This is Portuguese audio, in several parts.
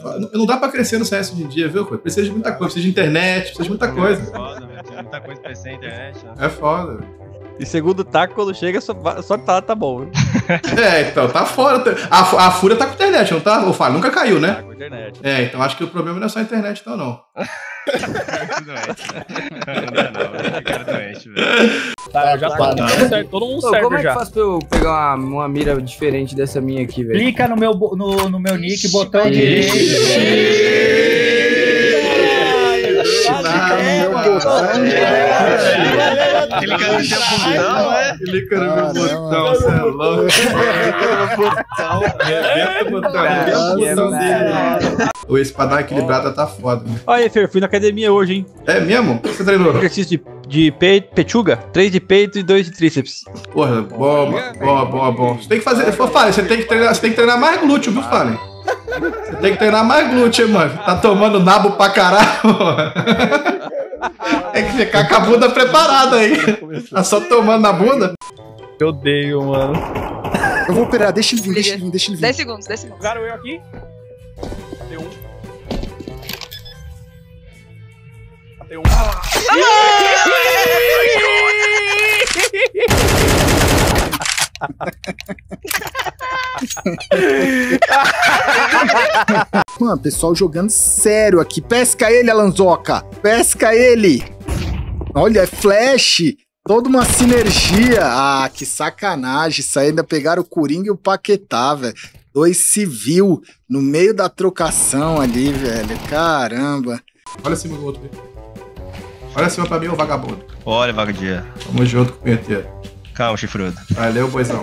Não dá pra crescer no CS hoje em dia, viu? Precisa de muita coisa, precisa de internet, precisa de muita coisa. É foda, velho. Precisa de muita coisa pra ser internet. Né? É foda, velho. E segundo o Taco, quando chega, só tá bom. Viu? Então, tá fora. A Fúria tá com internet, não tá? Ou fala, nunca caiu, né? Tá com internet. Então acho que o problema não é só a internet, então, não. Não, cara doente, velho. Tá, eu já tô. Todo mundo serve já. Como é que faz pra eu pegar uma mira diferente dessa minha aqui, velho? Clica no meu nick, botão direito. Clica no seu botão, né? Clica no meu botão, você é louco. Rebenta o botão dele. O espadão equilibrado tá foda, né? Olha aí, Fer, fui na academia hoje, hein? É mesmo? O que você treinou? Exercício de pechuga, 3 de peito e 2 de tríceps. Porra, bom. Você tem que fazer. Fallen, você tem que treinar mais glúteo, viu, Fallen? Você tem que treinar mais glúteo, mano. Tá tomando nabo pra caralho. Tem que ficar com a bunda preparada aí. Tá só tomando na bunda. Eu odeio, mano. Eu vou operar, deixa ele vir. 10 segundos. Jogaram eu aqui. Deu um. Bateu um. Mano, pessoal jogando sério aqui. Pesca ele, Alanzoca. Pesca ele. Olha, é flash. Toda uma sinergia. Ah, que sacanagem. Isso aí ainda pegaram o Coringa e o Paquetá, velho. 2 civil no meio da trocação ali, velho. Caramba. Olha cima do outro. Olha cima pra mim, ô vagabundo. Olha, vagadia. Tamo junto com o punheteiro. Calma, chifrudo. Valeu, boizão.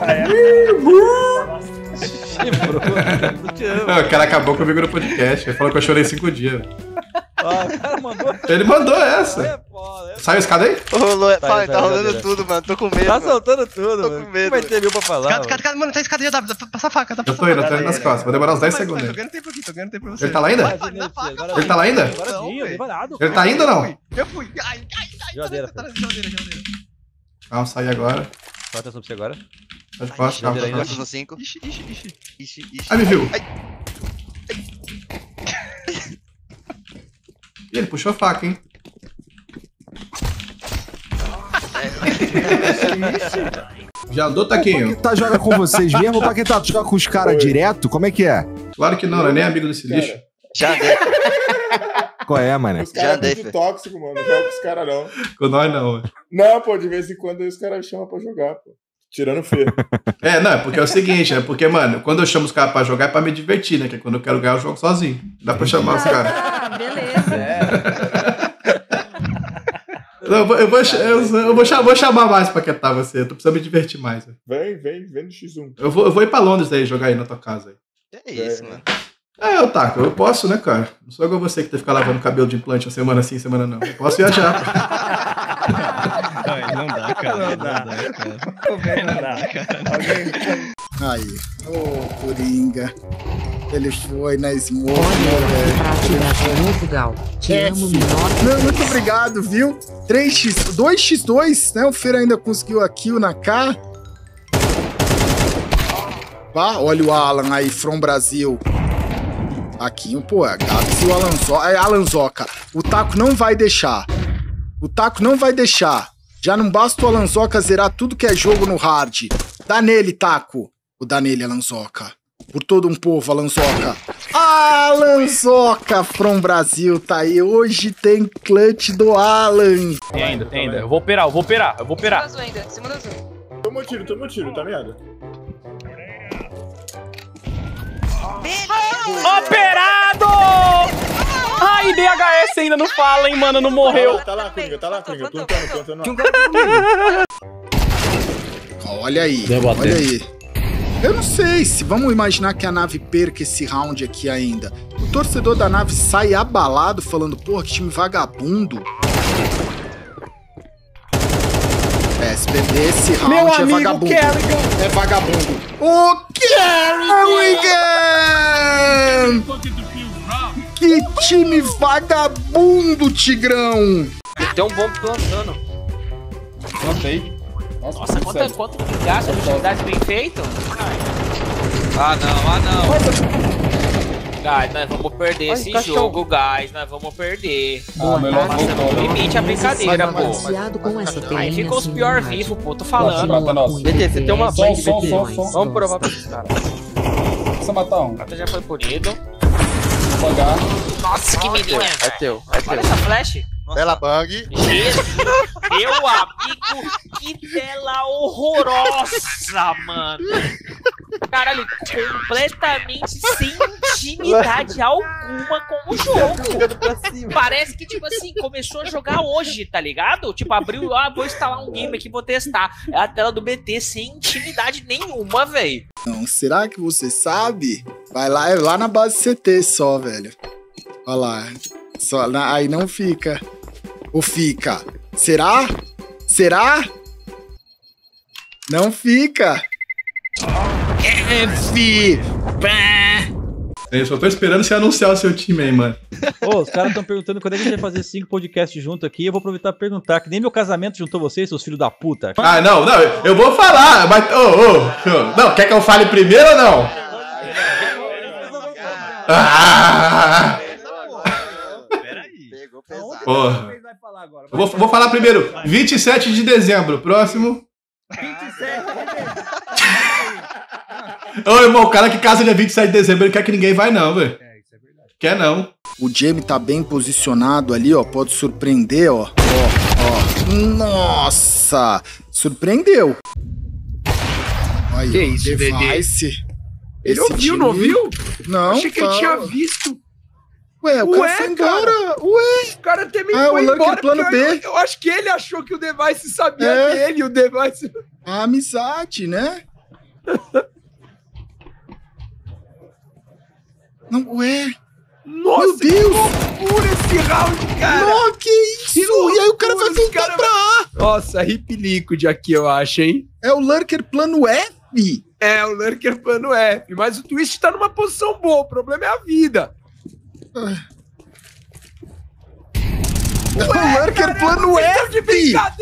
O cara acabou comigo no podcast. Ele falou que eu chorei 5 dias. O cara mandou. Ele mandou essa. Saiu a escada aí? Rolou, tá rolando tudo, mano. Tô com medo. Tá soltando tudo, Tô mano. com medo. Vai ter mil pra falar. Mano, tá escada aí, dá pra passar faca. Eu tô indo nas costas. Vou demorar uns 10 segundos. Tô ganhando tempo aqui, tô ganhando tempo pra você. Ele tá lá ainda? Ele tá lá ainda? Ele tá ainda ou não? Eu fui. Ai. Geladeira. Geladeira. Vamos sair agora. Só atenção pra você agora. Tá de costas, calma. Costas no 5. Ixi. Ah, me viu. Ih, ele puxou a faca, hein? Já andou, Taquinho? Paquetá joga com vocês mesmo? O Paquetá joga com os caras direto? Como é que é? Claro que não é nem amigo desse lixo. Já andei. Qual é, mané? Os caras é muito tóxico, mano. Não joga com os caras, não. Com nós, não, velho. Não, pô, de vez em quando os caras me chamam pra jogar, pô. Tirando feio. Não, é porque é o seguinte, né? Porque, mano, quando eu chamo os caras pra jogar é pra me divertir, né? Que quando eu quero ganhar, eu jogo sozinho. Dá pra chamar os caras. Ah, beleza. Não, eu vou chamar mais pra quietar você. Eu tô precisando me divertir mais. Véio. Vem no X1. Eu vou ir pra Londres aí, jogar aí na tua casa aí. É isso, mano. Taco, eu posso, né, cara? Não sou igual você que tem que ficar lavando cabelo de implante uma semana sim, semana não. Eu posso viajar. Não dá, cara. Não dá, cara. Aí. Ô, Coringa. Ele foi na Smoke, velho. Portugal. Te amo, menor. Não, muito obrigado, viu? 3x, 2x2, né? O Fer ainda conseguiu a kill na K. Ah, olha o Alan aí, From Brasil. Aqui, pô, a Gabs e o Alanzoca. O Taco não vai deixar. O Taco não vai deixar. Já não basta o Alanzoca zerar tudo que é jogo no hard. Dá nele, Taco. O dá nele, Alanzoca. Por todo um povo, Alanzoca. Alanzoca From Brasil tá aí. Hoje tem clutch do Alan. Tem ainda. Eu vou operar. Cima do azul. Tomou tiro, tá ligado? Operado! Ai, DHS ainda não fala, hein, mano, não morreu. Tá lá, Coringa. Plantando. Olha aí. Eu não sei se vamos imaginar que a nave perca esse round aqui ainda. O torcedor da nave sai abalado falando, porra, que time vagabundo. Se perder esse round meu é amigo, vagabundo. Kerrigan. É vagabundo. O Kerrigan! Que time vagabundo, Tigrão! Tem um bombo plantando. Plantei. Nossa, quanto que gasta de atividade bem feito? Ah, não. Guys, nós vamos perder esse jogo, guys. Nós vamos perder. Boa tarde. No limite a brincadeira, pô. Baseado com essa Aí telinha fica os pior vivos, pô. Tô falando. BT, você tem uma banha de BT. Vamos provar pra esses caras. Precisa matar um. O cara já foi punido. Vou pagar. Nossa, que menina. É teu. Olha essa flash. Bela bang. Jesus, meu amigo, que tela horrorosa, mano. Caralho, completamente sem intimidade alguma com o jogo. Parece que, tipo assim, começou a jogar hoje, tá ligado? Tipo, abriu, vou instalar um game aqui, vou testar. É a tela do BT sem intimidade nenhuma, velho. Não, será que você sabe? Vai lá, é lá na base CT só, velho. Olha lá. Só, aí não fica. Ou fica? Será? Será? Não fica. F. Eu só tô esperando você anunciar o seu time aí, mano. Ô, os caras estão perguntando quando é que a gente vai fazer 5 podcasts junto aqui. Eu vou aproveitar e perguntar, que nem meu casamento juntou vocês, seus filhos da puta. Ah, não, eu vou falar, mas... não, quer que eu fale primeiro ou não? Porra. Eu vou falar primeiro. 27 de dezembro, próximo. 27 de dezembro. Ô, irmão, o cara que casa dia 27 de dezembro, ele quer que ninguém vai não, velho. Isso é verdade. Quer não. O Jamie tá bem posicionado ali, ó. Pode surpreender, ó. Ó. Nossa! Surpreendeu. Olha, Que isso, Device. Ele ouviu, não ouviu? Não, Achei que ele tinha visto. Ué, o cara foi embora. Ué. O cara também Ah, foi o Lurker embora. plano porque B. Eu acho que ele achou que o Device sabia dele e o Device... A amizade, né? Não, ué. Nossa, meu Deus! Que loucura esse round, cara! Nossa, que isso! E aí o cara vai voltar pra A! Nossa, Hip Liquid aqui, eu acho, hein? É o Lurker plano F? É, o Lurker plano F. Mas o Twist tá numa posição boa, o problema é a vida. O Lurker plano F! De brincadeira!